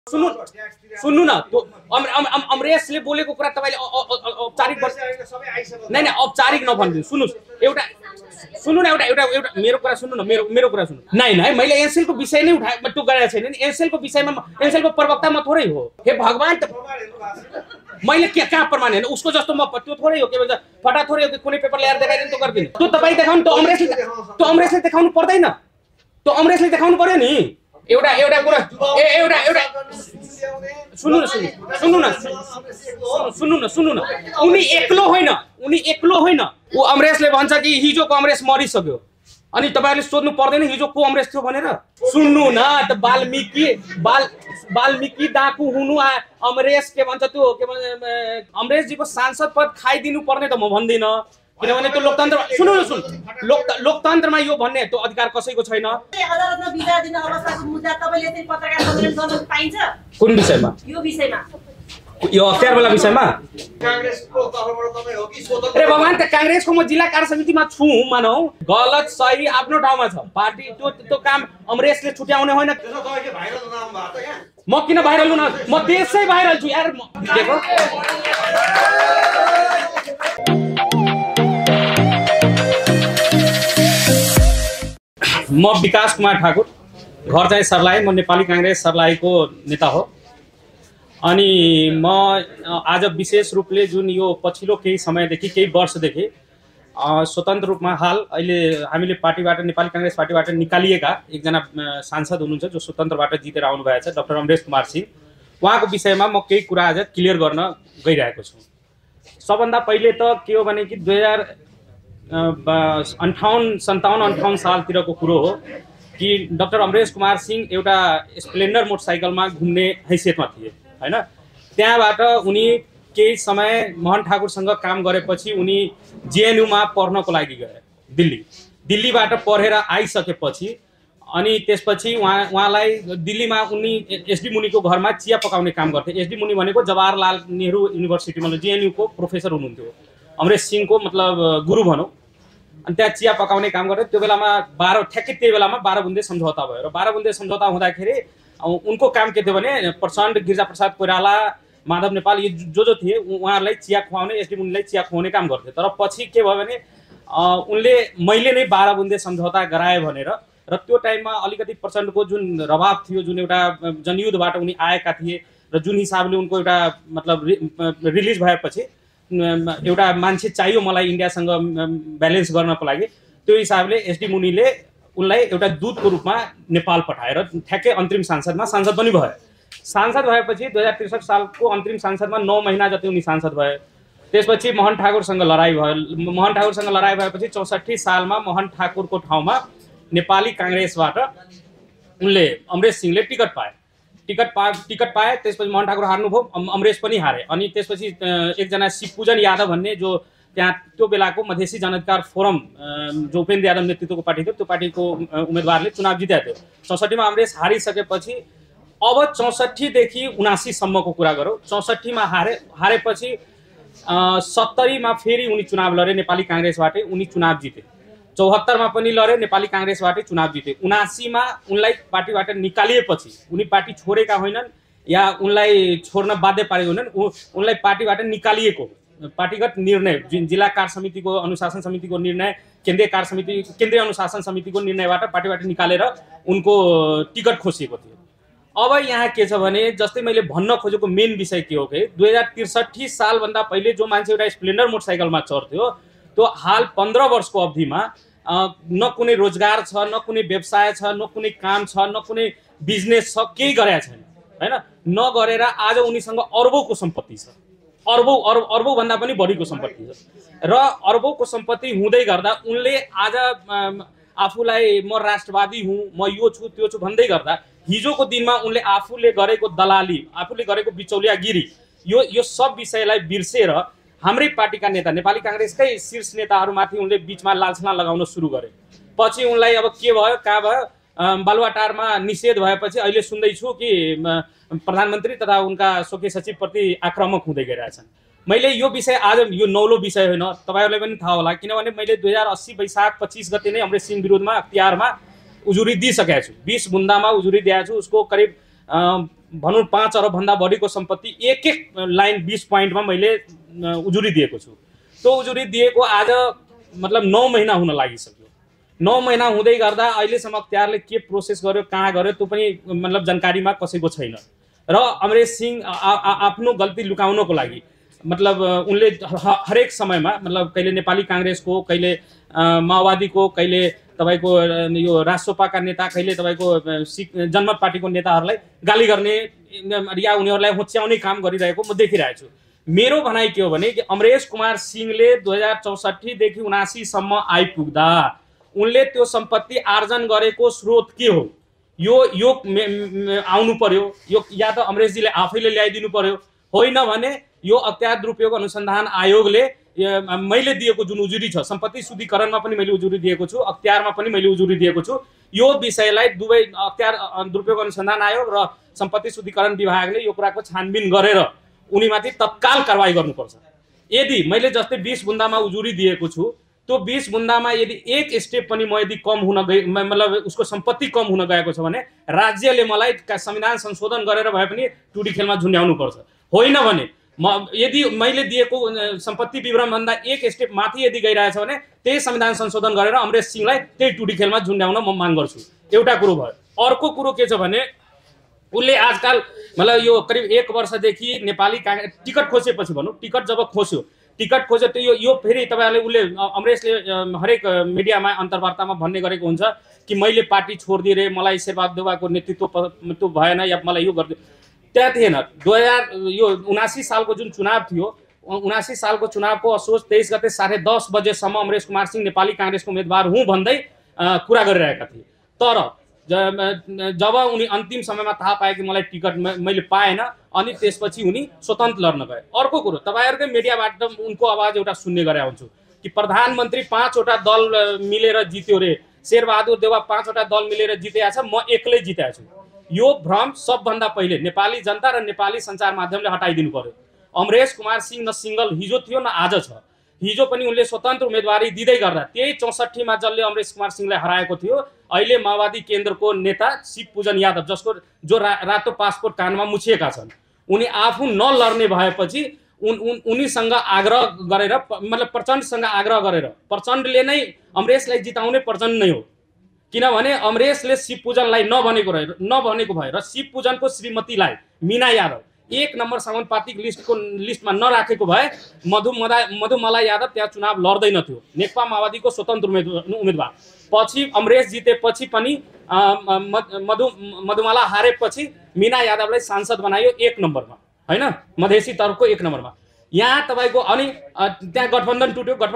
सुन्नु न, त्यो अमरेशले बोलेको कुरा तपाईले औपचारिक नहीं औपचारिक नभन्दिनु। सुन्नुस् एउटा सुन्नु न, एउटा मेरो कुरा सुन्नु न, मेरो कुरा सुन्नु। नहीं मैले एनसेल को विषय नै उठाए टुक गरेको छैन नि। एनसेल को विषयमा एनसेल को प्रवक्ता म थोरै हो। हे भगवान, मैले के कहाँ प्रमाण हैन उसको जस्तो म त्यो थोरै हो के भन्छ फटा थोरै हो कि कुनै पेपर ल्याएर देखाइदिनु त गर्दिन। त्यो तपाई देखाउनु, त्यो अमरेशले देखाउनु पर्दैन, त्यो अमरेशले देखाउनु पर्यो नि। एउटा कुरा एउटा सुन्नु न उनी एक्लो होइन। ऊ अमरेशले भन्छ कि हिजोको अमरेश मरिसक्यो, अनि तपाईहरुले सोध्नु पर्दैन हिजो को अमरेश थियो भनेर। सुन्नु न त, वाल्मीकि डाकु हुनु अमरेश के भन्छ त्यो के भन्छ अमरेशजीको सांसद पद खाइदिनु पर्ने त म भन्दिन, किनभने त्यो लोकतन्त्र लोकतन्त्रमा यो भन्ने त्यो अधिकार कसैको छैन। अदालतमा बिदा दिन अवस्थाको मुद्दा तपाईले चाहिँ पत्रकार सम्मेलन गर्न पाइन्छ? कुन विषयमा? यो अख्तियार वाला विषयमा कांग्रेसको तर्फबाट तपाई हो कि स्वतन्त्र? अरे भगवान, त कांग्रेसको म जिल्ला कार्य समितिमा छु मानौ, गलत सही आफ्नो ठाउँमा छ। पार्टी त्यो काम अमरेशले छुट्याउने होइन। तपाईँ के भाइरल नाम भयो त यहाँ? म किन भाइरल हुन, म देशै भाइरल छु यार। देखो म विकास कुमार ठाकुर, घर चाहिँ सर्लाही, म नेपाली कांग्रेस सर्लाहीको नेता हो। अनि म आज विशेष रूपले जुन यो पछिल्लो केही समयदेखि केही वर्षदेखि स्वतन्त्र रूपमा हाल अहिले हामीले पार्टीबाट नेपाली कांग्रेस पार्टीबाट निकालिएका एकजना सांसद हुनुहुन्छ जो स्वतन्त्रबाट जितेर आउनु भएको छ, डाक्टर अमरेश कुमार सिंह। उहाँको विषयमा म केही कुरा आज क्लियर गर्न गइरहेको छु। सबभन्दा पहिले त के हो भने कि 2058 सालतिरको कुरो हो कि डाक्टर अमरेश कुमार सिंह एउटा स्प्लेन्डर मोटरसाइकलमा घुम्ने हैसियतमा थिए हैन। त्यहाँबाट उनी केही समय मोहन ठाकुरसँग काम गरेपछि उनी जेएनयूमा पढ्नको लागि गए दिल्लीबाट पढेर आइसकेपछि अनि त्यसपछि उहाँलाई दिल्लीमा उनी एसडी मुनिको घरमा चिया पकाउने काम गर्थे। एसडी मुनि भनेको जवाहरलाल नेहरू युनिभर्सिटीमा जेएनयूको प्रोफेसर हुनुहुन्थ्यो, अमरेश सिंहको मतलब गुरु भनौँ। अनि त्यहाँ चिया पकाउने काम गर्थे। त्यो बेलामा ठ्याक्कै त्यही बेलामा 12 बुन्दे सम्झौता भयो र 12 बुन्दे सम्झौता हुँदाखेरि उनको काम के थियो भने प्रचण्ड, गिरिजा प्रसाद कोइराला, माधव नेपाल ये जो थिए उहाँहरूलाई चिया खुवाउने, एसडी मुनिलाई चिया खुवाउने काम गर्थे। तर पछि के भयो भने उनले मैले नै 12 बुन्दे सम्झौता गराए भनेर र त्यो टाइममा अलिकति प्रचण्डको जुन रभाव थियो, जुन एउटा जनयुद्धबाट उनी आएका थिए र जुन हिसाबले उनको एउटा मतलब रिलिज भएपछि एउटा मान्छे चाहियो मलाई इन्डियासँग ब्यालेन्स गर्नको लागि, त्यो हिसाबले एसडी मुनिले उनलाई एउटा दूतको रूपमा नेपाल पठाएर ठ्याक्कै अन्तरिम सांसद पनि भयो। सांसद भएपछि 2063 सालको अन्तरिम सांसदमा 9 महिना जति उनी सांसद भए। त्यसपछि मोहन ठाकुरसँग लडाई भयो। मोहन ठाकुरसँग लडाई भएपछि 64 सालमा मोहन ठाकुरको ठाउँमा नेपाली कांग्रेसबाट उनले अमरेश सिंहले टिकट पाए। त्यसपछि मोहन ठाकुर हार्नुभयो, अमरेश पनि हारे। अनि त्यसपछि एकजना शिवपूजन यादव भन्ने जो त्यहाँ त्यो बेलाको मधेसी जनअधिकार फोरम जो उपेन्द्र यादव नेतृत्वको पार्टी थियो, त्यो पार्टीको उम्मेदवारले चुनाव जिताएको थियो। 64 मा अमरेश हारिसकेपछि अब 64 देखि 79 सम्मको कुरा गरौँ। 64 मा हारेपछि 70 मा फेरि उनी चुनाव लडे नेपाली कांग्रेसबाटै, उनी चुनाव जिते। 74 मा पनि लडे नेपाली कांग्रेसबाटै चुनाव जिते। 79 मा उनलाई पार्टीबाट निकालिएपछि उनी पार्टी छोडेका होइनन् या उनलाई छोड्न बाध्य पारेको होइनन्, उनलाई पार्टीबाट निकालिएको पार्टीगत निर्णय, जिल्ला कार्य समितिको अनुशासन समितिको निर्णय, केन्द्रीय अनुशासन समितिको निर्णयबाट पार्टीबाट निकालेर उनको टिकट खोसिएको थियो। अब यहाँ के छ भने जस्तै मैले भन्न खोजेको मेन विषय के हो कि 2063 सालभन्दा पहिले जो मान्छे एउटा स्प्लेन्डर मोटरसाइकलमा चढ्थ्यो त्यो हाल 15 वर्षको अवधिमा न कुनै रोजगार छ, न कुनै व्यवसाय छ, न कुनै काम छ, न कुनै बिजनेस छ, केही गरेका छैन हैन। नगरेर आज उनीसँग अरबौंको सम्पत्ति छ, अरबौं भन्दा पनि बढीको सम्पत्ति छ र अरबौंको सम्पत्ति हुँदै गर्दा उनले आज आफूलाई म राष्ट्रवादी हुँ, म यो छु त्यो छु भन्दै गर्दा हिजोको दिनमा उनले आफूले गरेको दलाली, आफूले गरेको बिचौलियागिरी यो सब विषयलाई बिर्सेर हाम्रै पार्टीका नेता, नेपाली कांग्रेसकै शीर्ष नेताहरूमाथि उनले बीचमा लालछना लगाउन सुरु गरे। पछि उनलाई अब के भयो, कहाँ भयो, बालुवाटारमा निषेध भएपछि अहिले सुन्दैछु कि प्रधानमन्त्री तथा उनका स्वकीय सचिवप्रति आक्रामक हुँदै गइरहेछन्। मैले यो विषय आज यो नौलो विषय होइन, तपाईहरुलाई पनि थाहा होला, किनभने मैले 2080 वैशाख 25 गते नै अमरेश सिंह विरुद्धमा अख्तियारमा उजुरी दिइसकेको छु। 20 बुन्दामा उजुरी दिएको छु। उसको करिब भनौँ 5 अरब भन्दा बढीको सम्पत्ति एक लाइन 20 पोइन्टमा मैले उजुरी दिएको छु। त्यो उजुरी दिएको आज मतलब 9 महिना हुन लागिसक्यो। 9 महिना हुँदै गर्दा अहिलेसम्म अख्तियारले के प्रोसेस गर्यो, कहाँ गर्यो त्यो पनि मतलब जानकारीमा कसैको छैन। र अमरेश सिंह आफ्नो गल्ती लुकाउनको लागि मतलब उनले हरेक समयमा मतलब कहिले नेपाली काङ्ग्रेसको, कहिले माओवादीको, कहिले तपाईको यो राष्ट्रपाका नेता, कहिले तपाईको जनमत पार्टीको नेताहरूलाई गाली गर्ने या उनीहरूलाई होच्याउने काम गरिरहेको म देखिरहेको छु। मेरो भनाइ के हो भने कि अमरेश कुमार सिंहले 2064 देखि 79 सम्म आइपुग्दा उनले त्यो सम्पत्ति आर्जन गरेको स्रोत के हो यो आउनु पर्यो। यो या त अमरेशजीले आफैले ल्याइदिनु पर्यो, होइन भने यो अख्तियार दुरुपयोग अनुसन्धान आयोगले मैले दिएको जुन उजुरी छ, सम्पत्ति शुद्धिकरणमा पनि मैले उजुरी दिएको छु, अख्तियारमा पनि मैले उजुरी दिएको छु, यो विषयलाई दुवै अख्तियार दुरुपयोग अनुसन्धान आयोग र सम्पत्ति शुद्धिकरण विभागले यो कुराको छानबिन गरेर उनीमाथि तत्काल कारबाही गर्नुपर्छ। यदि मैले जस्तै 20 बुन्दामा उजुरी दिएको छु, त्यो 20 बुन्दामा यदि एक स्टेप पनि म यदि कम हुन गए मतलब उसको सम्पत्ति कम हुन गएको छ भने राज्यले मलाई संविधान संशोधन गरेर भए पनि टुडी खेलमा झुन्ड्याउनु पर्छ। होइन भने यदि मैले दिएको सम्पत्ति विवरण भन्दा एक स्टेप माथि यदि गइरहेछ भने त्यही संविधान संशोधन गरेर अमरेश सिंहलाई त्यही टुडी खेलमा झुन्ड्याउन म माग गर्छु। एउटा कुरो भयो। अर्को कुरो के छ भने उनले आजकल मतलब यो करिब 1 वर्षदेखि नेपाली काङ्ग्रेस टिकट खोसेपछि भनौँ, टिकट जब खोस्यो त्यो यो फेरि तपाईँहरूले उसले अमरेशले हरेक मिडियामा अन्तर्वार्तामा भन्ने गरेको हुन्छ कि मैले पार्टी छोडिदिएँ रे, मलाई शेरबहादुर देउवाको नेतृत्व त्यो भएन या मलाई यो गरिदियो। त्यहाँ थिएन। 79 सालको जुन चुनाव थियो, 79 सालको चुनावको असोज 23 गते 10:30 बजेसम्म अमरेश कुमार सिंह नेपाली काङ्ग्रेसको उम्मेदवार हुँ भन्दै कुरा गरिरहेका थिए। तर जब उनी अन्तिम समयमा थाहा पाए कि मलाई टिकट मैले पाएन, अनि त्यसपछि उनी स्वतन्त्र लड्न गए। अर्को कुरो, तपाईँहरूकै मिडियाबाट उनको आवाज एउटा सुन्ने गरे हुन्छु कि प्रधानमन्त्री 5 वटा दल मिलेर जित्यो रे, शेरबहादुर देउवा 5 वटा दल मिलेर जितेको छ, म एक्लै जितेको छु। यो भ्रम सबभन्दा पहिले नेपाली जनता र नेपाली सञ्चार माध्यमले हटाइदिनु पर्यो। अमरेश कुमार सिंह न सिङ्गल हिजो थियो न आज छ। हिजो पनि उनले स्वतन्त्र उम्मेदवारी दिँदै गर्दा त्यही 64 मा जसले अमरेश कुमार सिंहलाई हराएको थियो अहिले माओवादी केन्द्रको नेता शिवपूजन यादव, जसको जो रातो पासपोर्ट कानमा मुछिएका छन्, उनी आफू नलड्ने भएपछि उनीसँग आग्रह गरेर मतलब प्रचण्डसँग आग्रह गरेर प्रचण्डले नै अमरेशलाई जिताउने प्रचण्ड नै हो। किनभने अमरेशले शिवपूजनलाई नभनेको भए र शिवपूजनको श्रीमतीलाई मीना यादव 1 नम्बर समानुपातिक लिस्टमा नराखेको भए मधुमला यादव त्यहाँ चुनाव लड्दैनथ्यो। नेकपा माओवादीको स्वतन्त्र उम्मेदवार पछि अमरेश जितेपछि पनि मधुमला हारेपछि मीना यादवलाई सांसद बनायो 1 नम्बरमा, होइन, मधेसी तर्फको 1 नम्बरमा। यहाँ तपाईँको अनि त्यहाँ गठबन्धन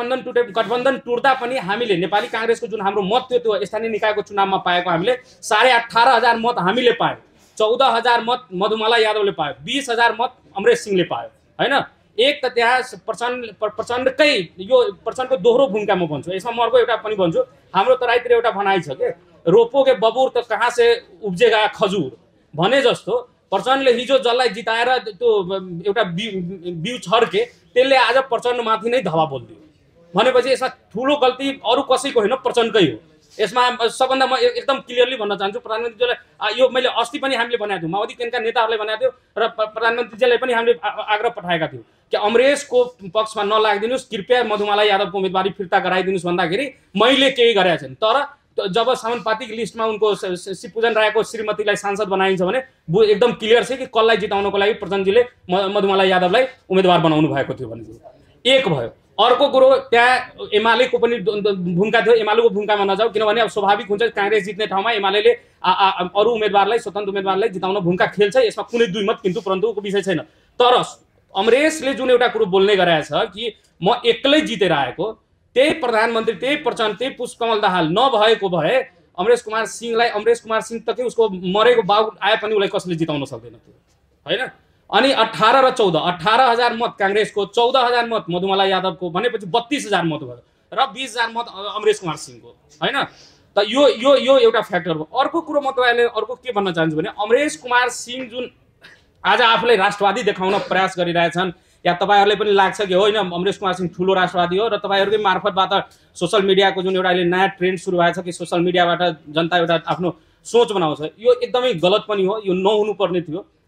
टुट्दा पनि हामीले नेपाली काङ्ग्रेसको जुन हाम्रो मत थियो त्यो स्थानीय निकायको चुनावमा पाएको हामीले 18,500 मत हामीले पायौँ। 14,000 मत मधुमला यादवले पायो, 20,000 मत अमरेश सिंहले पायो, होइन। एक त त्यहाँ प्रचण्डकै यो प्रचण्डको दोहोरो भूमिका म भन्छु। यसमा म अर्को एउटा पनि भन्छु, हाम्रो तराईतिर एउटा भनाइ छ के रोपोगे बबुर त कहाँ से उब्जेगा खजुर भने जस्तो प्रचण्डले हिजो जसलाई जिताएर त्यो एउटा बिउ छर्के त्यसले आज प्रचण्डमाथि नै धवा बोलिदियो भनेपछि यसमा ठुलो गल्ती अरू कसैको होइन, प्रचण्डकै हो। यसमा सबभन्दा म एकदम क्लियरली भन्न चाहन्छु, प्रधानमन्त्रीजीलाई यो मैले अस्ति पनि हामीले भनेको थियौँ, माओवादी केन्द्रका नेताहरूले भनेको थियो र प्रधानमन्त्रीजीलाई पनि हामीले आग्रह पठाएका थियौँ कि अमरेशको पक्षमा नलागिदिनुहोस्, कृपया मधुमला यादवको उम्मेदवारी फिर्ता गराइदिनुहोस् भन्दाखेरि मैले केही गरेका छैन। तर जब समानुपातिक लिस्टमा उनको शिवपूजन रायको श्रीमतीलाई सांसद बनाइन्छ भने एकदम क्लियर छ कि कसलाई जिताउनको लागि प्रचण्डजीले मधुमला यादवलाई उम्मेदवार बनाउनु भएको थियो भने एक भयो। अर्को कुरो त्यहाँ एमालेको पनि भूमिका थियो। एमालेको भूमिकामा नजाऊ, किनभने अब स्वाभाविक हुन्छ काङ्ग्रेस जित्ने ठाउँमा एमाले अरू उम्मेदवारलाई स्वतन्त्र उम्मेदवारलाई जिताउन भूमिका खेल्छ, यसमा कुनै दुई मत किन्तु परन्तुको विषय छैन। तर अमरेशले जुन एउटा कुरो बोल्ने गरेछ कि म एक्लै जितेर आएको, त्यही प्रधानमन्त्री त्यही प्रचण्ड त्यही पुष्पकमल दाहाल नभएको भए अमरेश कुमार सिंह त के उसको मरेको बाउ आए पनि उसलाई कसले जिताउन सक्दैन थियो, होइन। अनि 18 र 14 18,000 मत काङ्ग्रेसको, 14,000 मत मधुमला यादवको भनेपछि 32,000 मत भयो र 20,000 मत अमरेश कुमार सिंहको, होइन। त यो एउटा फ्याक्टर हो। अर्को कुरो म तपाईँहरूले अर्को के भन्न चाहन्छु भने अमरेश कुमार सिंह जुन आज आफूलाई राष्ट्रवादी देखाउन प्रयास गरिरहेछन् या तपाईँहरूलाई पनि लाग्छ कि होइन अमरेश कुमार सिंह ठुलो राष्ट्रवादी हो र तपाईँहरूकै मार्फतबाट सोसल मिडियाको जुन एउटा अहिले नयाँ ट्रेन्ड सुरु भएको छ कि सोसल मिडियाबाट जनता एउटा आफ्नो सोच बनाउँछ, यो एकदमै गलत पनि हो, यो नहुनुपर्ने थियो।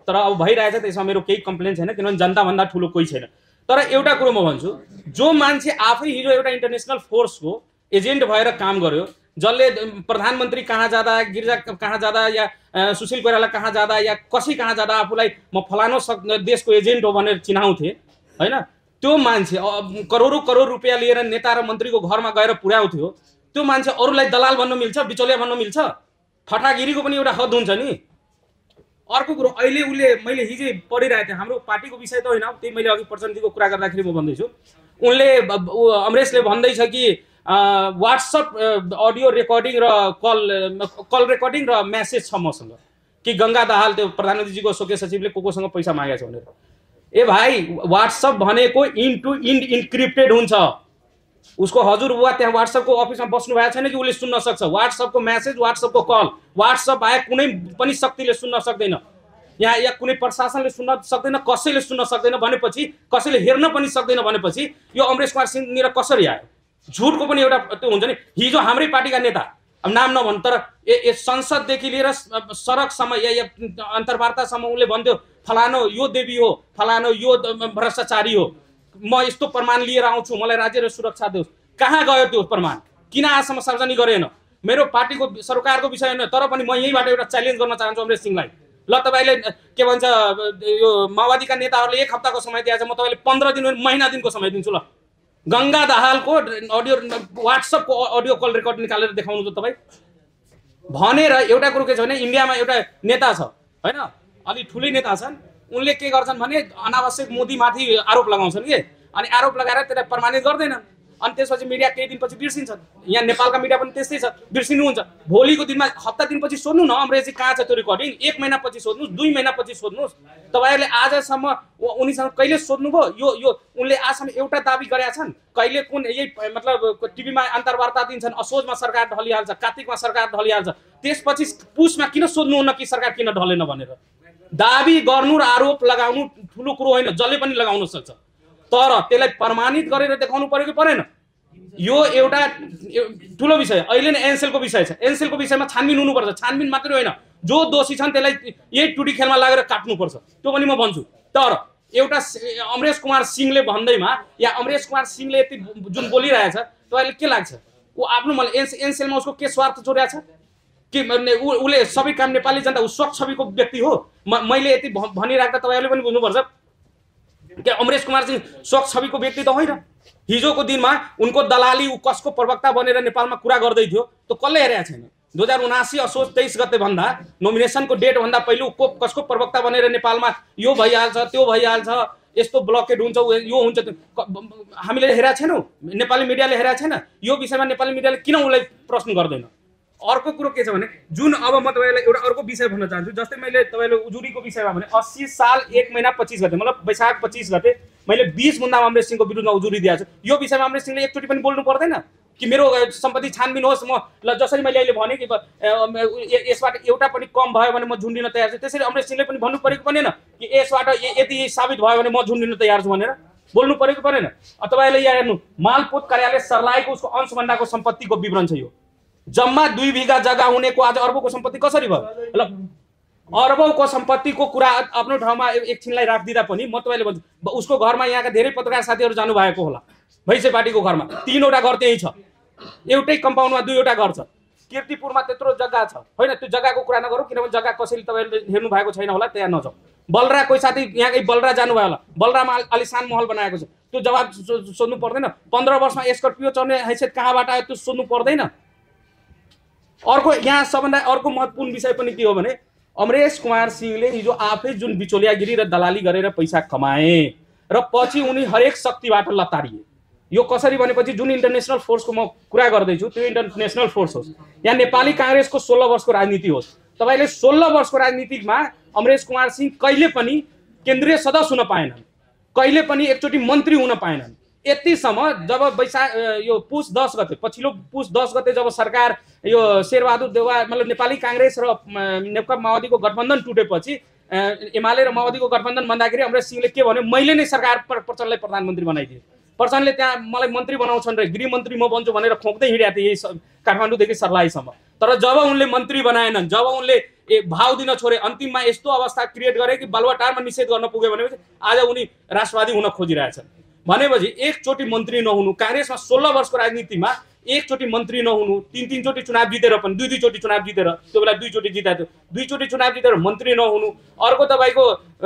तर अब भइरहेछ त्यसमा मेरो केही कम्प्लेन छैन किनभने जनताभन्दा ठुलो कोही छैन। तर एउटा कुरो म भन्छु, जो मान्छे आफै हिजो एउटा इन्टरनेसनल फोर्सको एजेन्ट भएर काम गर्यो, जसले प्रधानमन्त्री कहाँ जाँदा, गिरिजा कहाँ जाँदा या सुशील कोइराला कहाँ जाँदा या कसै कहाँ जाँदा आफूलाई म फलानो देशको एजेन्ट हो भनेर चिनाउँथे हैन, त्यो मान्छे करोडौं करोड रुपियाँ लिएर नेता र मन्त्रीको घरमा गएर पुर्याउँथ्यो, त्यो मान्छे अरूलाई दलाल भन्न मिल्छ, बिचौलिया भन्न मिल्छ? ठटागिरीको पनि एउटा हद हुन्छ नि। अर्को कुरो अहिले उसले मैले हिजै पढिरहेको थिएँ, हाम्रो पार्टीको विषय त होइन, त्यही मैले अघि प्रचण्डजीको कुरा गर्दाखेरि म भन्दैछु, उनले अमरेशले भन्दैछ कि व्हाट्सएप अडियो रेकर्डिङ र कल रेकर्डिङ र मेसेज छ मसँग कि गंगा दाहाल त्यो प्रधानमन्त्रीजीको शोके सचिवले कोसँग पैसा मागेको छ भनेर। ए भाइ, व्हाट्सएप भनेको इन्ड टु इन्ड इन्क्रिप्टेड हुन्छ। उसको हजुरबुवा त्यहाँ व्हाट्सएपको अफिसमा बस्नु भएको छैन कि उसले सुन्न सक्छ? व्हाट्सएपको मेसेज, व्हाट्सएपको कल, व्हाट्सएप बाहेक कुनै पनि शक्तिले सुन्न सक्दैन, या कुनै प्रशासनले सुन्न सक्दैन, कसैले सुन्न सक्दैन भनेपछि, कसैले हेर्न पनि सक्दैन भनेपछि यो अमरेश कुमार सिंह निर कसरी आयो? झुटको पनि एउटा त्यो हुन्छ नि। हिजो हाम्रै पार्टीका नेता, अब नाम नभन्, तर संसददेखि लिएर सडकसम्म या अन्तर्वार्तासम्म उनले भन्थ्यो फलानो यो देवी हो, फलानो यो भ्रष्टाचारी हो, म यस्तो प्रमाण लिएर आउँछु, मलाई राज्य र सुरक्षा देऊ। कहाँ गयो त्यो प्रमाण? किन आजसम्म सार्वजनिक गरेन? मेरो पार्टीको सरकारको विषय होइन, तर पनि म यहीँबाट एउटा च्यालेन्ज गर्न चाहन्छु अमरेश सिंहलाई। ल, तपाईँले के भन्छ, यो माओवादीका नेताहरूले 1 हप्ताको समय दिएछ, म तपाईँले 15 दिन महिना दिनको समय दिन्छु। ल, गंगा दाहालको अडियो व्हाट्सएपको अडियो कल रेकर्ड निकालेर देखाउनु त तपाईँ भनेर। एउटा कुरो के छ भने इन्डियामा एउटा नेता छ हैन, अलि ठुलै नेता छन्, उनले के गर्छन् भने अनावश्यक मोदीमाथि आरोप लगाउँछन् के, अनि आरोप लगाएर त्यसलाई प्रमाणित गर्दैनन्, अनि त्यसपछि मिडिया केही दिनपछि बिर्सिन्छन्। यहाँ नेपालका मिडिया पनि त्यस्तै छ, बिर्सिनुहुन्छ। भोलिको दिनमा हप्ता दिनपछि सोध्नु न अमरेशजी कहाँ छ त्यो रेकर्डिङ, 1 महिनापछि सोध्नुहोस्, 2 महिनापछि सोध्नुहोस्। तपाईँहरूले आजसम्म उनीसँग कहिले सोध्नुभयो? यो उनले आजसम्म एउटा दाबी गरेका छन्? कहिले कुन यही मतलब टिभीमा अन्तर्वार्ता दिन्छन्, असोजमा सरकार ढलिहाल्छ, कार्तिकमा सरकार ढलिहाल्छ, त्यसपछि पुसमा किन सोध्नुहुन्न कि सरकार किन ढलेन भनेर? दाबी गर्नु र आरोप लगाउनु ठुलो कुरो होइन, जसले पनि लगाउन सक्छ, तर त्यसलाई प्रमाणित गरेर देखाउनु पर्यो कि परेन? यो एउटा ठुलो विषय। अहिले नै एनसेलको विषय छ, एनसेलको विषयमा छानबिन हुनुपर्छ। छानबिन मात्रै होइन, जो दोषी छन् त्यसलाई यही टुडी खेलमा लागेर काट्नुपर्छ, त्यो पनि म भन्छु। तर एउटा अमरेश कुमार सिंहले भन्दैमा या अमरेश कुमार सिंहले यति जुन बोलिरहेछ, तपाईँले के लाग्छ? ऊ आफ्नो एनसेलमा उसको के स्वार्थ जोडिएको छ कि उसले सबै काम नेपाली जनता, ऊ स्वच्छ छविको व्यक्ति हो? मैले यति भनिराख्दा तपाईँहरूले पनि बुझ्नुपर्छ कि अमरेश कुमार सिंह स्वच्छ छविको व्यक्ति त होइन। हिजोको दिनमा उनको दलाली, ऊ कसको प्रवक्ता बनेर नेपालमा कुरा गर्दै थियो, त्यो कसले हेरेको छैन? 2079 असोज 23 गते भन्दा नोमिनेसनको डेट भन्दा पहिले कसको प्रवक्ता बनेर नेपालमा यो भइहाल्छ, त्यो भइहाल्छ, यस्तो ब्लकेड हुन्छ, यो हुन्छ, हामीले हेरेका छैनौँ? नेपाली मिडियाले हेरेको छैन? यो विषयमा नेपाली मिडियाले किन उसलाई प्रश्न गर्दैन? अर्को कुरो के छ भने, जुन अब म तपाईँलाई एउटा अर्को विषय भन्न चाहन्छु, जस्तै मैले तपाईँले उजुरीको विषयमा भने 80 साल 1 महिना 25 गते मतलब वैशाख 25 गते मैले 20 मुद्दामा अमरेश सिंहको विरुद्धमा उजुरी दिएको छु। यो विषयमा अमरेश सिंहले एकचोटि पनि बोल्नु पर्दैन कि मेरो सम्पत्ति छानबिन होस्? म ल, जसरी मैले अहिले भने कि यसबाट एउटा पनि कम भयो भने म झुन्डिन तयार छु, त्यसरी अमरेश सिंहले पनि भन्नु परेको परेन कि यसबाट यति साबित भयो भने म झुन्डिन तयार छु भनेर? बोल्नु परेको परेन? तपाईँले यहाँ हेर्नु, मालपोत कार्यालय सर्लाहीको उसको अंशभन्दाको सम्पत्तिको विवरण छ। यो जम्मा 2 बिघा जग्गा हुनेको आज अर्बौंको सम्पत्ति कसरी भयो? ल, अर्बौंको सम्पत्तिको कुरा आफ्नो ठाउँमा एकछिनलाई राखिदिँदा पनि म तपाईँले भन्छु, उसको घरमा यहाँका धेरै पत्रकार साथीहरू जानुभएको होला, भैसे पार्टीको घरमा 3वटा घर त्यही छ, एउटै कम्पाउन्डमा 2वटा घर छ। कीर्तिपुरमा त्यत्रो जग्गा छ होइन, त्यो जग्गाको कुरा नगरौँ किनभने जग्गा कसैले तपाईँले हेर्नु भएको छैन होला, त्यहाँ नजाउँ। बलरा कोही साथी यहाँकै बलरा जानुभयो होला, बलरामा आलिसान महल बनाएको छ, त्यो जवाब सोध्नु पर्दैन? 15 वर्षमा स्कर्पियो चढ्ने हैसियत कहाँबाट आयो त्यो सोध्नु पर्दैन? अर्को यहाँ सबभन्दा अर्को महत्त्वपूर्ण विषय पनि के हो भने, अमरेश कुमार सिंहले हिजो आफै जुन बिचौलियागिरी र दलाली गरेर पैसा कमाए र पछि उनी हरेक शक्तिबाट लतारिए। यो कसरी भनेपछि जुन इन्टरनेसनल फोर्सको म कुरा गर्दैछु त्यो इन्टरनेसनल फोर्स होस्, या नेपाली काङ्ग्रेसको 16 वर्षको राजनीति होस्, तपाईँले 16 वर्षको राजनीतिमा अमरेश कुमार सिंह कहिले पनि केन्द्रीय सदस्य हुन पाएनन्, कहिले पनि एकचोटि मन्त्री हुन पाएनन्। यतिसम्म जब यो पुस 10 गते, पछिल्लो पुस 10 गते जब सरकार यो शेरबहादुर देउवा मतलब नेपाली काङ्ग्रेस र नेकपा माओवादीको गठबन्धन टुटेपछि एमाले र माओवादीको गठबन्धन भन्दाखेरि अमरेश सिंहले के भन्यो, मैले नै सरकार प्रचण्डलाई प्रधानमन्त्री बनाइदिएँ, प्रचण्डले त्यहाँ मलाई मन्त्री बनाउँछन् रे, गृहमन्त्री म बन्छु भनेर खोक्दै हिँडेको थिएँ यही काठमाडौँदेखि सर्लाहीसम्म। तर जब उनले मन्त्री बनाएनन्, जब उनले भाव दिन छोडे अन्तिममा यस्तो अवस्था क्रिएट गरे कि बालुवाटारमा निषेध गर्न पुग्यो भनेपछि आज उनी राष्ट्रवादी हुन खोजिरहेछन् भनेपछि एकचोटि मन्त्री नहुनु कांग्रेसमा 16 वर्षको राजनीतिमा एकचोटि मन्त्री नहुनु 3 चोटि चुनाव जितेर पनि 2 चोटि चुनाव जितेर त्यो बेला 2 चोटि जिताएको 2 चोटि चुनाव जितेर मन्त्री नहुनु अर्को तपाईको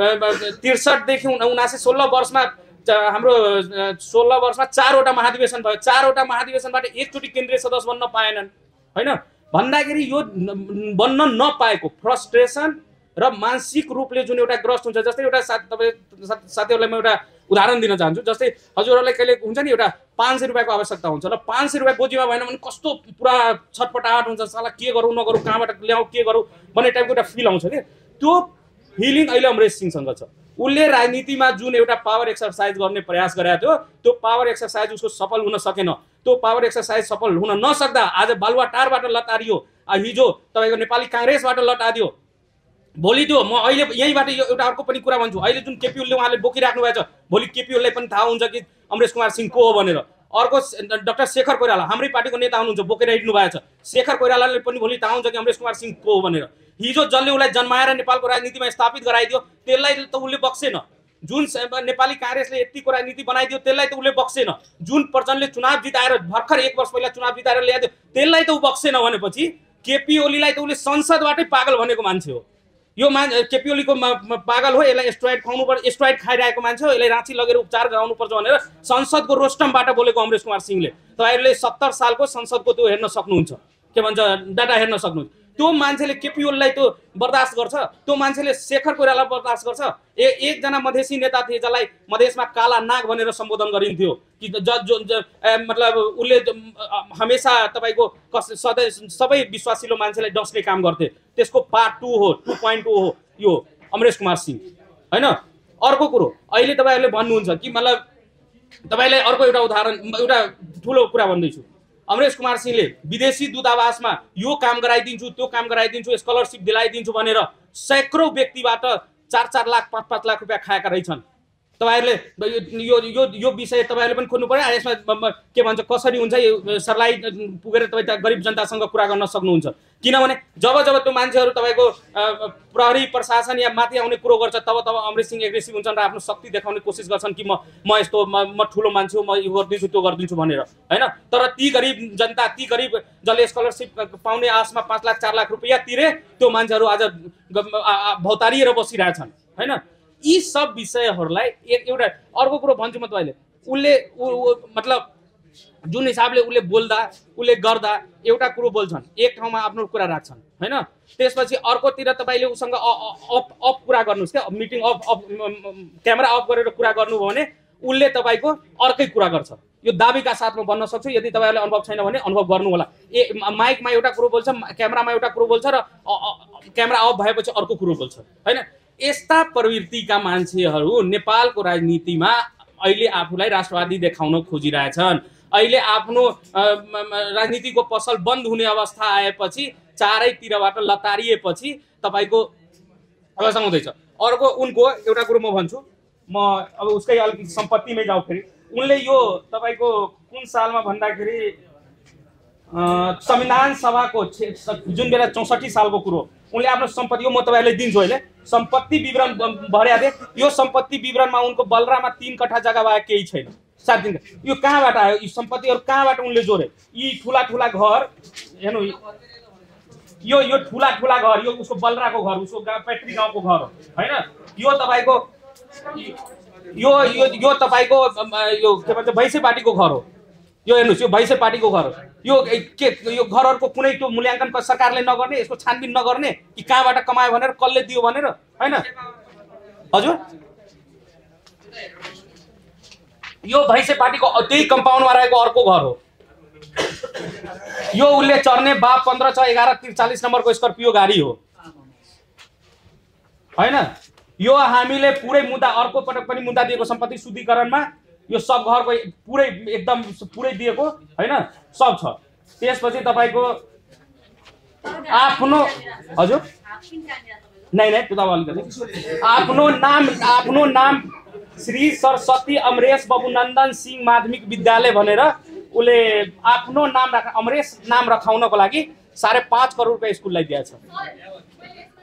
63 देखि 79 16 वर्षमा हाम्रो 16 वर्षमा 4 वटा महाधिवेशन भयो 4 वटा महाधिवेशनबाट एकचोटि केन्द्रीय सदस्य बन्न पाएनन् हैन भन्दाखेरि यो बन्न नपाएको फ्रस्ट्रेसन र मानसिक रूपले जुन एउटा ग्रस्त हुन्छ जस्तै एउटा साथीहरुलाई म एउटा उदाहरण दिन चाहन्छु जस्तै हजुरहरुलाई कहिले हुन्छ नि एउटा 500 रुपैयाँको आवश्यकता हुन्छ र 500 रुपैयाँ गोजीमा भएन भने कस्तो पुरा छटपटाहट हुन्छ साला के गरौँ नगरौँ कहाँबाट ल्याऊ के गरौँ भन्ने टाइपको एउटा फिल आउँछ के त्यो फिलिङ अहिले अमरेश सिंहसँग छ उनले राजनीतिमा जुन एउटा पावर एक्सरसाइज गर्ने प्रयास गरेको थियो त्यो पावर एक्सरसाइज उसको सफल हुन सकेन त्यो पावर एक्सरसाइज सफल हुन नसक्दा आज बालुवाटारबाट लतारियो हिजो तपाईको नेपाली कांग्रेसबाट लटादियो भोलि त्यो म अहिले यहीबाट एउटा अर्को पनि कुरा भन्छु अहिले जुन केपी ओलीले उहाँले बोकिराख्नु भएको छ भोलि केपी ओलीलाई पनि थाहा हुन्छ कि अमरेश कुमार सिंह को हो भनेर अर्को डाक्टर शेखर कोइराला हाम्रै पार्टीको नेता हुनुहुन्छ बोकेर हिँड्नु भएको छ शेखर कोइरालाले पनि भोलि थाहा हुन्छ कि अमरेश कुमार सिंह को हो भनेर हिजो जसले उसलाई जन्माएर नेपालको राजनीतिमा स्थापित गराइदियो त्यसलाई त उसले बक्सेन जुन नेपाली कांग्रेसले यतिको राजनीति बनाइदियो त्यसलाई त उसले बक्सेन जुन प्रचण्डले चुनाव जिताएर भर्खर 1 वर्ष पहिला चुनाव जिताएर ल्याइदियो त्यसलाई त उ बक्सेन भनेपछि केपी ओलीलाई त उसले संसदबाटै पागल भनेको मान्छे हो यो केपी ओलीको पागल हो यसलाई स्टेरोइड खुवाउनु पर्छ स्टेरोइड खाइरहेको मान्छे हो यसलाई राँची लगेर उपचार गराउनु पर्छ भनेर संसदको रोस्टमबाट बोलेको अमरेश कुमार सिंहले तपाईहरुले 70 सालको संसदको त्यो हेर्न सक्नुहुन्छ के भन्छ डाटा हेर्न सक्नुहुन्छ त्यो मान्छेले केपी ओलीलाई त्यो बर्दाश्त गर्छ त्यो मान्छेले शेखर कोइराला बर्दाश्त गर्छ एकजना मधेसी नेता थिए जसलाई मधेसमा काला नाग भनेर सम्बोधन गरिन्थ्यो कि मतलब उले हमेशा तपाईको सबै विश्वासिलो मान्छेलाई डस्ने काम गर्थे त्यसको पार्ट 2 हो 2.2 हो यो अमरेश कुमार सिंह हैन अर्को कुरो अहिले तपाईहरुले भन्नुहुन्छ कि मतलब तपाईलाई अर्को एउटा उदाहरण एउटा ठूलो कुरा भन्दैछु अमरेश कुमार सिंहले विदेशी दूतावासमा यो काम गराइदिन्छु त्यो काम गराइदिन्छु स्कलरशिप दिलाइदिन्छु भनेर सैकड़ौं व्यक्तिबाट 4-4 लाख 5-5 लाख रुपैयाँ खाएका रहेछन् तपाईहरुले यो यो यो विषय तपाईहरुले पनि खोज्नु पर्यो यसमा के भन्छ कसरी हुन्छ यो सरलाई पुगेर तपाई गरिब जनतासँग कुरा गर्न सक्नुहुन्छ किनभने जब जब त्यो मान्छेहरु तपाईको प्रहरी प्रशासन या माथि आउने कुरो गर्छ तब तब अमरेश सिंह एग्रेसिभ हुन्छन् र आफ्नो शक्ति देखाउने कोसिस गर्छन् कि म यस्तो म ठुलो मान्छे हो म यो गर्दिन्छु त्यो गर्दिन्छु भनेर हैन तर ती गरिब जनता ती गरिब जसले स्कलरशिप पाउने आशमा 5 लाख 4 लाख रुपैयाँ तिरे त्यो मान्छेहरु आज भौतारिएर बसिरहेछन् हैन यी सब विषयहरुलाई एउटा अर्को कुरो भन्छु म तपाईले उले मतलब जुन हिसाबले उले बोल्दा उले गर्दा एउटा कुरो बोल्छन् एक ठाउँमा आफ्नो कुरा राख्छन् हैन त्यसपछि अर्कोतिर तपाईले उसँग अफ कुरा गर्नुस् के मिटिङ अफ क्यामेरा अफ गरेर कुरा गर्नु भयो भने उले तपाईको अर्कै कुरा गर्छ यो दाबीका साथमा बन्न सक्छ यदि तपाईहरुले अनुभव छैन भने अनुभव गर्नु होला माइकमा एउटा कुरो बोल्छ क्यामेरामा एउटा कुरो बोल्छ र क्यामेरा अफ भएपछि अर्को कुरो बोल्छ हैन यस्ता प्रवृत्तिका मान्छेहरु नेपालको राजनीतिमा अहिले आफूलाई राष्ट्रवादी देखाउन खोजिरहेछन् अहिले आफ्नो राजनीतिको पसल बन्द हुने अवस्था आएपछि चारैतिरबाट लतारिएपछि तपाईको अवस्था हुँदैछ अर्को उनको एउटा कुरो म भन्छु म अब उसकै अलिकति सम्पत्तिमै जाउँ फेरि उनले यो तपाईको कुन सालमा भन्दाखेरि संविधान सभाको जुन बेला 64 सालको कुरो उनले आफ्नो सम्पत्ति यो म तपाईहरुलाई दिन्छु अहिले सम्पत्ति विवरण भर्या थिए यो सम्पत्ति विवरणमा उनको बलरामा 3 कट्ठा जग्गा बाहेक केही छैन 7 दिन यो कहाँबाट आयो यी सम्पत्तिहरु कहाँबाट उनले जोरे यी ठुला ठुला घर हेर्नु यो ठुला ठुला घर यो उसको बलराको घर उसको पैतृक गाउँको घर हो हैन यो तपाईको यो तपाईको यो के भन्छ भैसे पार्टीको घर हो यो हेर्नुस् यो भैसे पार्टीको घर हो यो घरहरुको कुनै त्यो मूल्याङ्कन सरकारले नगर्ने यसको छानबिन नगर्ने कि कहाँबाट कमायो भनेर कसले दियो भनेर हैन हजुर यो भैसे पार्टीको त्यही कम्पाउन्डमा रहेको अर्को घर हो यो उले चर्ने बा 15/11/43 नम्बरको स्कर्पियो गाडी हो हैन यो हामीले पुरै मुद्दा अर्को पटक पनि मुद्दा दिएको सम्पत्ति शुद्धिकरणमा यो सब घरको पुरै एकदम पुरै दिएको हैन सब छ त्यसपछि तपाईको आफ्नो हजुर नै आफ्नो नाम श्री सरस्वती अमरेश बबुनन्दन सिंह माध्यमिक विद्यालय भनेर उले आफ्नो नाम अमरेश नाम रखाउनको लागि 5.5 करोड रुपैयाँ स्कुललाई दिएको छ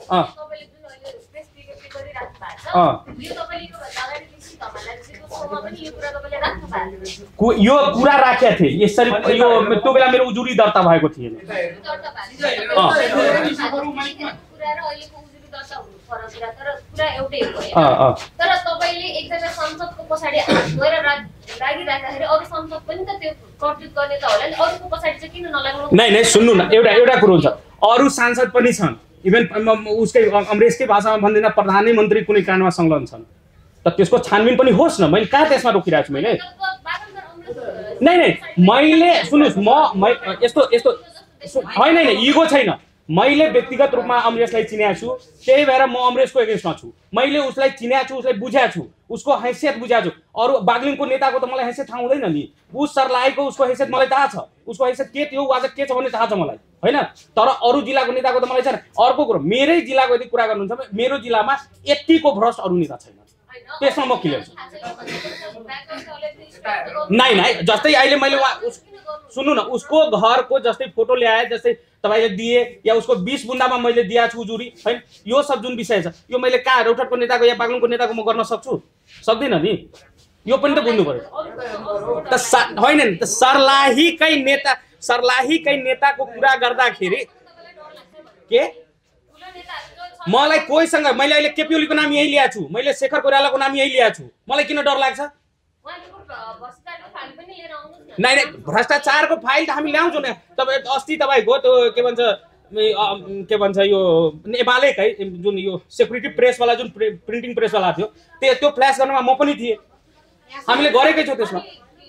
तपाईले जुन अहिले प्रेस विज्ञप्ति गरिराख्नु भएको छ यो तपाईले यो भन्दा अगाडि लिखित हवालाको सोमा पनि यो कुरा तपाईले राख्नु भएको यो कुरा राखेका थिए यसरी यो त्यो बेला मेरो उजुरी दर्ता भएको थिएन दर्ता भएको कुरा र अहिलेको उजुरी दर्ता हुनु फरक कुरा तर कुरा एउटै हो तर तपाईले एकजना संसदको पछाडी हात गएर राखिराख्दाखेरि अरु संसद पनि त त्यो कर्तृत्व गर्ने त होला नि अरुको पछाडी चाहिँ किन नलाग्नु नै सुन्नु न एउटा कुरो छ अरु सांसद पनि छन् इभन उसकै अमरेशकै भाषामा भन्दैन प्रधानमन्त्री कुनै काण्डमा संलग्न छन् त त्यसको छानबिन पनि होस् न मैले कहाँ त्यसमा रोकिरहेको छु मैले नै मैले सुन्नुस् म यस्तो होइन इगो छैन मैले व्यक्तिगत रूपमा अमरेशलाई चिनेको छु त्यही भएर म अमरेशको एगेन्स्टमा छु मैले उसलाई चिनेको छु उसलाई बुझेको छु उसको हैसियत बुझेको छु अरू बागलुङको नेताको त मलाई हैसियत थाहा हुँदैन नि उस सर्लाहीको उसको हैसियत मलाई थाहा छ उसको हैसियत के थियो आज के छ भन्ने थाहा छ मलाई होइन तर अरू जिल्लाको नेताको त मलाई छैन अर्को कुरो मेरै जिल्लाको यदि कुरा गर्नुहुन्छ भने मेरो जिल्लामा यतिको भ्रष्ट अरू नेता छैन त्यसमा म क्लियर छु नै जस्तै अहिले मैले सुन्नु न उसको घरको जस्तै फोटो ल्याए जस्तै तपाईले दिए या उसको 20 बुन्दामा मैले दिएको छु जुरी हैन यो सब जुन विषय छ यो मैले कहाँ रौतहटको नेताको या बागलुङको नेताको म गर्न सक्छु सक्दिन नि यो पनि त बुझ्नु पर्यो त होइन नि त सर्लाहीकै नेताको कुरा गर्दाखेरि के मलाई कोहीसँग मैले अहिले केपी ओलीको नाम यही ल्याएको छु मैले शेखर कोइरालाको नाम यही ल्याएको छु मलाई किन डर लाग्छ नै भ्रष्टाचारको फाइल त हामी ल्याउँछौँ नि तपाईँ अस्ति तपाईँको त्यो के भन्छ यो एमालेकै जुन यो सेक्युरिटी प्रेसवाला जुन प्रिन्टिङ प्रेसवाला थियो त्यो फ्ल्यास गर्नमा म पनि थिएँ हामीले गरेकै छौँ त्यसमा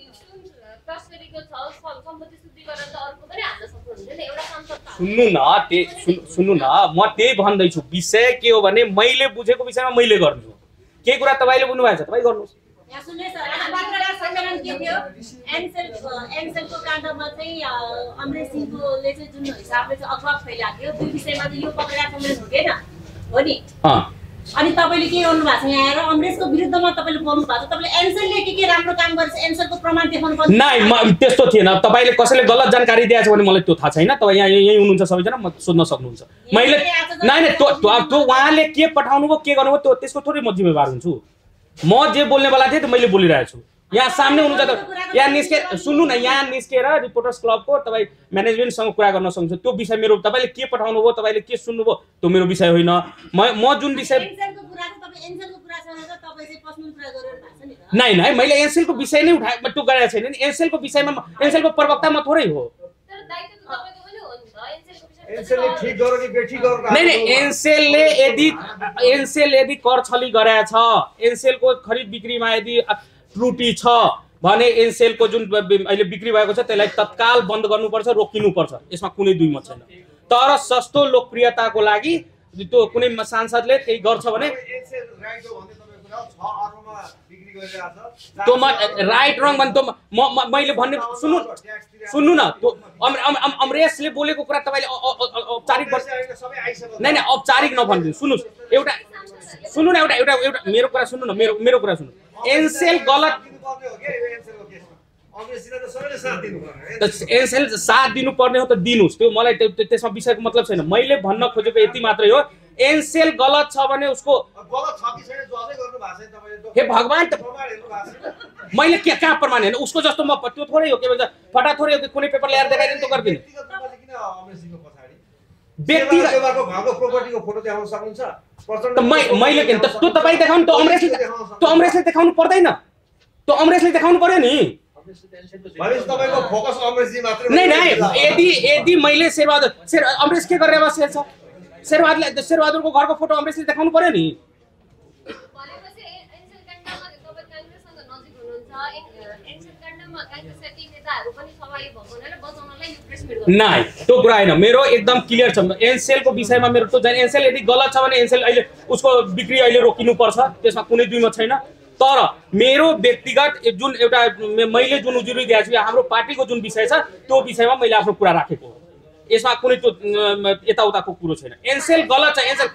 सुन्नु न म त्यही भन्दैछु विषय के हो भने मैले बुझेको विषयमा मैले गर्छु केही कुरा तपाईँले बुझ्नु भएको छ तपाईँ गर्नुहोस् यहाँ सुन्नुहोस् पत्रकार सम्मेलन के थियो एनसेलको काण्डमा चाहिँ अमरेश सिंहले चाहिँ जुन हिसाबले चाहिँ अफवाह फैलाएको थियो त्यो विषयमा चाहिँ यो पत्रकार सम्मेलन हुँदैन हो नि अनि तपाईले के गर्नु भएको छ यहाँ आएर अमरेशको विरुद्धमा तपाईले बोल्नु भएको छ तपाईले एनसेलले के राम्रो काम गरेछ एनसेलको प्रमाण देखाउनु पर्छ नै त्यस्तो थिएन तपाईले कसैले गलत जानकारी दिएको छ भने मलाई त्यो थाहा छैन तपाईँ यहाँ यही हुनुहुन्छ सबैजना म सोध्न सक्नुहुन्छ मैले नै त्यो उहाँले के पठाउनु भयो के गर्नुभयो त्यो त्यसको थोरै म जिम्मेवार हुन्छु म जे बोल्नेवाला थिएँ त मैले बोलिरहेको छु यहाँ सामने हुनुहुन्छ त यहाँ निस्केर सुन्नु न यहाँ निस्केर रिपोर्टर्स क्लबको तपाईँ म्यानेजमेन्टसँग कुरा गर्न सक्नुहुन्छ त्यो विषय मेरो तपाईँले के पठाउनु भयो तपाईँले के सुन्नुभयो त्यो मेरो विषय होइन म जुन विषय नै मैले एनसेलको विषय नै उठाए त्यो गरेको छैन नि एनसेलको विषयमा एनसेलको प्रवक्ता म थोरै हो नै एनसेलले यदि कर छली गरेछ एनसेलको खरिद बिक्रीमा यदि त्रुटि छ भने एनसेलको जुन अहिले बिक्री भएको छ त्यसलाई तत्काल बन्द गर्नुपर्छ रोकिनुपर्छ यसमा कुनै दुई मत छैन तर सस्तो लोकप्रियताको लागि त्यो कुनै सांसदले केही गर्छ भने त्यो राइट रङ भन्नु मैले भन्ने सुन्नु न त्यो अमरेशले बोलेको कुरा तपाईँले औपचारिक नै औपचारिक नभनिदिनु सुन्नुहोस् एउटा सुन्नु न एउटा मेरो कुरा सुन्नु न मेरो कुरा सुन्नु एनसेल गलत एनसेल साथ दिनुपर्ने हो त दिनुस् त्यो मलाई त्यसमा विषयको मतलब छैन मैले भन्न खोजेको यति मात्रै हो एनसेल गलत छ भने उसको हे भगवान मैले के कहाँ प्रमाण हेर्नु उसको जस्तो म त्यो थोरै हो के भन्छ फटा थोरै हो कुनै पेपर ल्याएर देखाइदिनु त गर्दिन मैले के त्यो तपाईँ देखाउनु त अमरेशले देखाउनु पर्दैन त्यो अमरेशले देखाउनु पर्यो नि यदि मैले अमरेश के गरेर बसेको छ शेरबहादुरको घरको फोटो अमरेशले देखाउनु पर्यो नि नै त्यो कुरा होइन मेरो एकदम क्लियर छ एनसेलको विषयमा मेरो त्यो एनसेल यदि गलत छ भने एनसेल अहिले उसको बिक्री अहिले रोकिनुपर्छ त्यसमा कुनै दुई मत छैन तर मेरो व्यक्तिगत जुन एउटा मैले जुन उजुरी दिएको छु हाम्रो पार्टीको जुन विषय छ त्यो विषयमा मैले आफ्नो कुरा राखेको हो यसमा कुनै त्यो यताउताको कुरो छैन एनसेल गलत छ एनसेल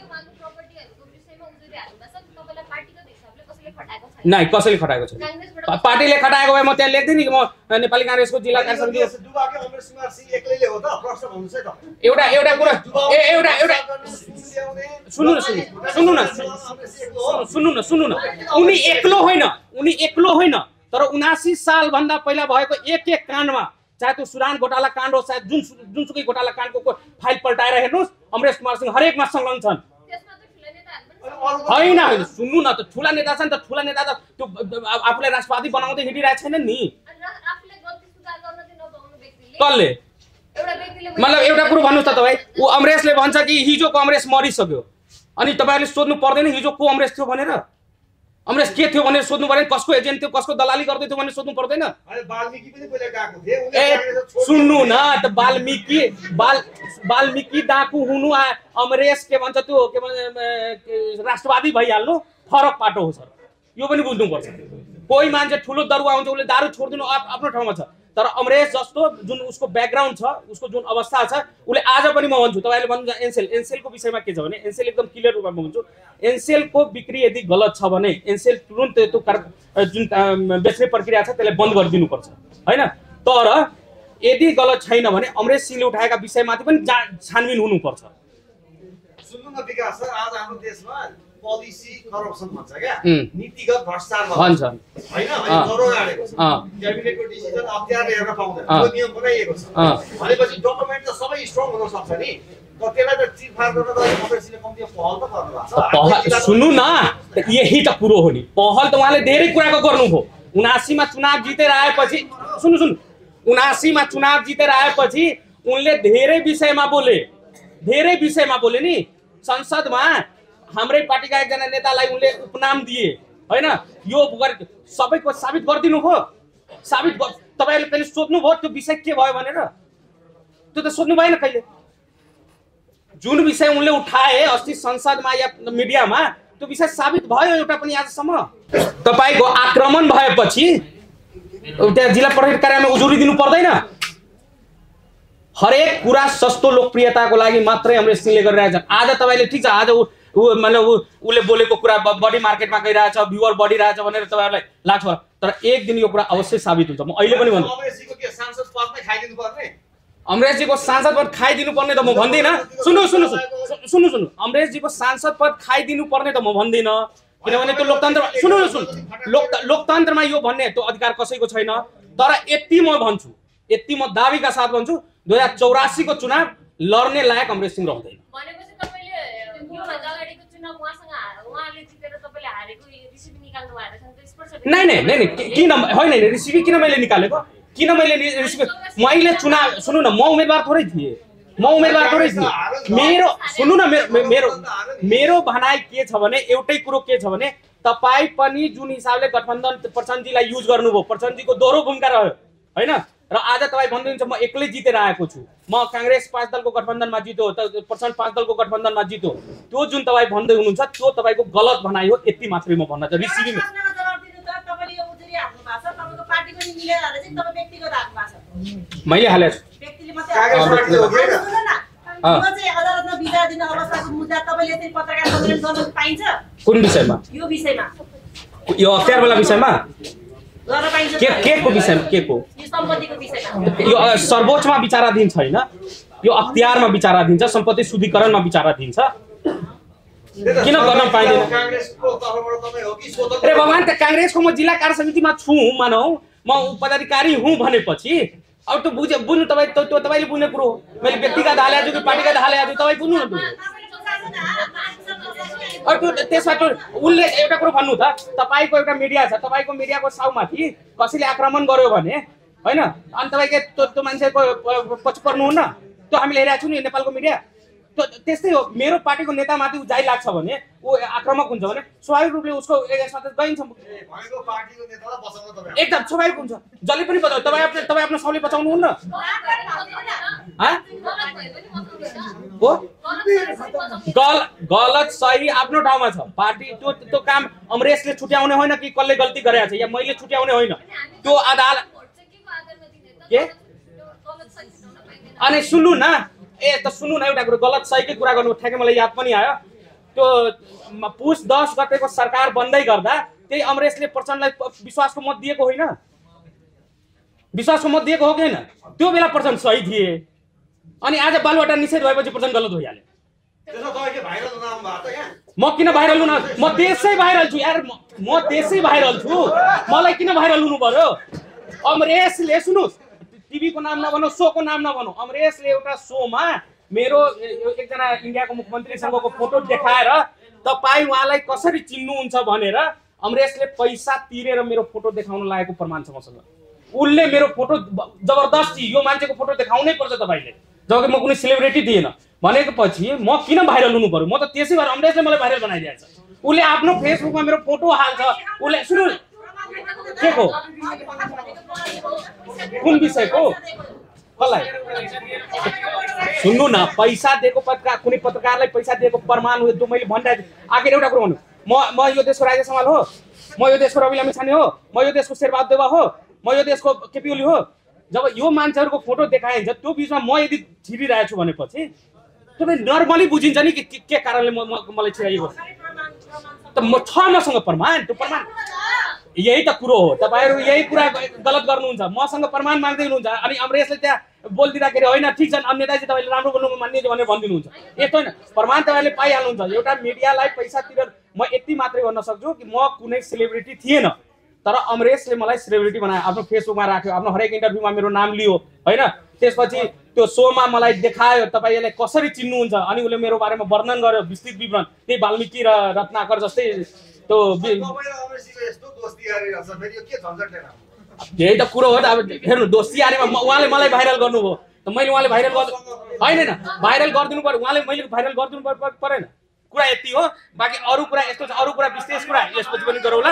नै कसैले खटाएको छैन पार्टीले खटाएको भए म त्यहाँ लेख्दिनँ कि म नेपाली कांग्रेसको जिल्ला कार्य समिति एउटा कुरा सुन्नु न उनी एक्लो होइन तर 79 साल भन्दा पहिला भएको एक काण्डमा चाहे त्यो सुडान घोटाला काण्ड हो चाहे जुनसुकै घोटाला काण्डको फाइल पल्टाएर हेर्नुहोस् अमरेश कुमार सिंह हरेकमा संलग्न छन्। होइन सुन्नु न त ठुला नेता छ नि त ठुला नेता त त्यो आफूलाई राष्ट्रवादी बनाउँदै हिँडिरहेको छैन नि। कसले मतलब एउटा कुरो भन्नुहोस् त तपाईँ ऊ अमरेशले भन्छ कि हिजोको अमरेश मरिसक्यो अनि तपाईँहरूले सोध्नु पर्दैन हिजो को अमरेश थियो भनेर अमरेश के थियो भनेर सोध्नु पर्दैन कसको एजेन्ट थियो कसको दलाली गर्दै थियो भनेर सोध्नु पर्दैन। ए सुन्नु न त वाल्मीकि डाकु हुनु अमरेश के भन्छ त्यो के भन्छ राष्ट्रवादी भइहाल्नु फरक पाटो हो सर यो पनि बुझ्नुपर्छ। कोही मान्छे ठुलो दरुवा हुन्छ उसले दारू छोडिदिनु आफ्नो ठाउँमा छ तर अमरेश जस्तो जुन उसको ब्याकग्राउन्ड छ उसको जुन अवस्था छ उसले आज पनि म भन्छु तपाईँले भन्नुहुन्छ एनसेलको विषयमा के छ भने एनसेल एकदम क्लियर रूपमा म भन्छु एनसेलको बिक्री यदि गलत छ भने एनसेल तुरुन्त त्यो जुन बेच्ने प्रक्रिया छ त्यसलाई बन्द गरिदिनुपर्छ होइन। तर यदि गलत छैन भने अमरेश सिंहले उठाएका विषयमाथि पनि छानबिन हुनुपर्छ। सुन्नु न विकास सर आज हाम्रो देशमा पोलिसी करप्सन भन्छ क्या नीतिगत भ्रष्टाचार भन्छ हैन अनि जरो गाडेको छ क्याबिनेटको डिसिजन अप्ठ्यारो हेर्न पाउँदैन त्यो नियम बनाइएको छ भनेपछि डकुमेन्ट त सबै स्ट्रङ हुन सक्छ नि त त्यसलाई त चिरफार गर्न त अमरेशले कम्ती पहल त गर्नुभएको छ। सुन्नु न यही त कुरो हो नि पहल त उहाँले धेरै कुराको गर्नुभयो 79 मा चुनाव जितेर आएपछि सुन्नु 79 मा चुनाव जितेर आएपछि उनले धेरै विषयमा बोले नि संसदमा हाम्रै पार्टीका एकजना नेतालाई उनले उपनाम दिए होइन यो सबैको साबित गरिदिनु भयो तपाईँहरूले कहिले सोध्नु भयो त्यो विषय के भयो भनेर त्यो त सोध्नु भएन कहिले जुन विषय उनले उठाए अस्ति संसदमा या मिडियामा त्यो विषय साबित भयो एउटा पनि आजसम्म। तपाईँको आक्रमण भएपछि त्यहाँ जिल्ला प्रहरी कार्यालयमा उजुरी दिनु पर्दैन हरेक कुरा सस्तो लोकप्रियताको लागि मात्रै अमरेश सिंहले गरिरहेछन्। आज तपाईँले ठिक छ आज उसले बोलेको कुरा बढी मार्केटमा गइरहेछ भ्युअर बढिरहेछ भनेर तपाईँहरूलाई लाग्छ तर एक दिन यो कुरा अवश्य साबित हुन्छ। म अहिले पनि भन्छु अमरेशजीको सांसद पद खाइदिनु पर्ने त म भन्दिनँ। सुन्नु अमरेशजीको सांसद पद खाइदिनु पर्ने त म भन्दिनँ किनभने त्यो लोकतन्त्रमा लोकतन्त्रमा यो भन्ने त्यो अधिकार कसैको छैन। तर यति म भन्छु यति म दाबीका साथ भन्छु 2084 को चुनाव लड्ने लायक अमरेश सिंह रहँदैन। नहीं किन होइन रिसिभी किन मैले निकालेको किन मैले मैले चुनाव सुन्नु न म उम्मेदवार थोरै थिएँ मेरो सुन्नु न मेरो भनाइ के छ भने एउटै कुरो के छ भने तपाईँ पनि जुन हिसाबले गठबन्धन प्रचण्डजीलाई युज गर्नुभयो प्रचण्डजीको दोहोरो भूमिका रह्यो होइन र आज तपाईँ भन्नुहुन्छ म एक्लै जितेर आएको छु म कांग्रेस 5 दलको गठबन्धनमा जित्यो प्रचण्ड 5 दलको गठबन्धनमा जित्यो त्यो जुन तपाईँ भन्दै हुनुहुन्छ त्यो तपाईँको गलत भनाइ हो यति मात्रै म भन्न चाहन्छु। रिसिभिङ मैले हालेको छु कुन विषयमा यो अख्तियारवाला विषयमा के को विषयमा के को यो सर्वोच्चमा विचाराधीन छैन यो अख्तियारमा विचाराधीन छ सम्पत्ति शुद्धिकरणमा विचाराधीन छ किन गर्न पाइदैन। अरे भगवान त कांग्रेसको म जिल्ला कार्य समितिमा छु मानौ म पदाधिकारी हुँ भनेपछि अब त्यो बुझ्नु तपाईँ त्यो तपाईँले बुझ्ने कुरो मैले व्यक्तिगत हाले आज कि पार्टीगत हाले आज तपाईँ बुझ्नु न त्यो त्यसमा त्यो उसले एउटा कुरो भन्नु त तपाईँको एउटा मिडिया छ तपाईँको मिडियाको साउमाथि कसैले आक्रमण गर्यो भने होइन अनि तपाईँको त्यो मान्छेको पछि पर्नुहुन्न त्यो हामीले हेरेको छौँ नि नेपालको मिडिया त्यो त्यस्तै हो मेरो पार्टीको नेतामाथि जाइ लाग्छ भने ऊ आक्रमक हुन्छ भने स्वाभाविक रूपले उसको गइन्छ एकदम स्वाभाविक हुन्छ जसले पनि बचाउ तपाईँ आफ्नो सबले बचाउनुहुन्न गलत सही आफ्नो ठाउँमा छ पार्टी त्यो काम अमरेशले छुट्याउने होइन कि कसले गल्ती गरेको छ या मैले छुट्याउने होइन त्यो अदालत के अनि सुन्नु न त सुन्नु न एउटा कुरो गलत सहीकै कुरा गर्नु ठ्याक्कै मलाई याद पनि आयो त्यो पुस 10 गतेको सरकार बन्दै गर्दा त्यही अमरेशले प्रचण्डलाई विश्वासको मत दिएको होइन विश्वासको मत दिएको हो कि होइन त्यो बेला प्रचण्ड सही थिए अनि आज बालुवाटा निषेध भएपछि प्रचण्ड गलत भइहाल्यो त्यसो तपाईँ के भाइरल हुन आउनु भएको त यहाँ? म किन भाइरल हुन, म देशै भाइरल छु यार, म देशै भाइरल छु, मलाई किन भाइरल हुनु पर्यो? अमरेशले सुन्नुहोस्, टिभीको नाम नभनौँ, सोको नाम नभनौँ, अमरेशले एउटा सोमा मेरो एकजना इन्डियाको मुख्यमन्त्रीसँगको फोटो देखाएर तपाईँ उहाँलाई कसरी चिन्नुहुन्छ भनेर अमरेशले पैसा तिरेर मेरो फोटो देखाउन लागेको प्रमाण छ मसँग। उसले मेरो फोटो जबरदस्ती यो मान्छेको फोटो देखाउनै पर्छ तपाईँले, जबकि म कुनै सेलिब्रिटी थिएन भनेको पछि म किन भाइरल हुनु पर्यो? म त त्यसै भएर अमरेशले मलाई भाइरल बनाइदिएको छ। उसले आफ्नो फेसबुकमा मेरो फोटो हाल्छ, उसले सुन्नु के को कुन विषयको कसलाई सुन्नु न, पैसा दिएको पत्रकार कुनै पत्रकारलाई पैसा दिएको प्रमाण हो जो मैले भनिरहेको छु। आखिर एउटा कुरो भन्नु, म यो देशको राजा समाल हो, म यो देशको रवि लामी छाने हो, म यो देशको शेरबहादुर देवा हो, म यो देशको केपी ओली हो। जब यो मान्छेहरूको फोटो देखाइन्छ त्यो बिचमा म यदि छिरिरहेको छु भनेपछि तपाईँ नर्मली बुझिन्छ नि के कारणले मलाई छिराइएको त छ मसँग प्रमाण। त्यो प्रमाण यही त कुरो हो, तपाईँहरू यही कुरा गलत गर्नुहुन्छ, मसँग प्रमाण माग्दै हुनुहुन्छ अनि अमरेशले त्यहाँ बोलिदिँदाखेरि होइन ठिक छ अन्यताजी तपाईँले राम्रो बोल्नु मान्ने भनेर भनिदिनुहुन्छ। यस्तो होइन, प्रमाण तपाईँहरूले पाइहाल्नुहुन्छ। एउटा मिडियालाई पैसा तिरेर म यति मात्रै भन्न सक्छु कि म कुनै सेलिब्रिटी थिएन, तर अमरेशले मलाई सेलिब्रिटी बनायो, आफ्नो फेसबुकमा राख्यो, आफ्नो हरेक इन्टरभ्यूमा मेरो नाम लियो होइन। त्यसपछि त्यो सोमा मलाई देखायो तपाईँले कसरी चिन्नुहुन्छ अनि उसले मेरो बारेमा वर्णन गर्यो विस्तृत विवरण, त्यही वाल्मिकी र रत्नाकर जस्तै त्यो यही त कुरो हो त। अब हेर्नु दोस्ती यारीमा उहाँले मलाई भाइरल गर्नुभयो त मैले उहाँले भाइरल गर्नु होइन, भाइरल गरिदिनु पर्यो, उहाँले मैले भाइरल गरिदिनु परेन। कुरा यति हो, बाँकी अरू कुरा यस्तो छ, अरू कुरा विशेष कुरा यसपछि पनि गरौँला।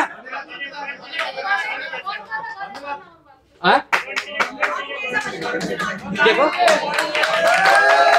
के को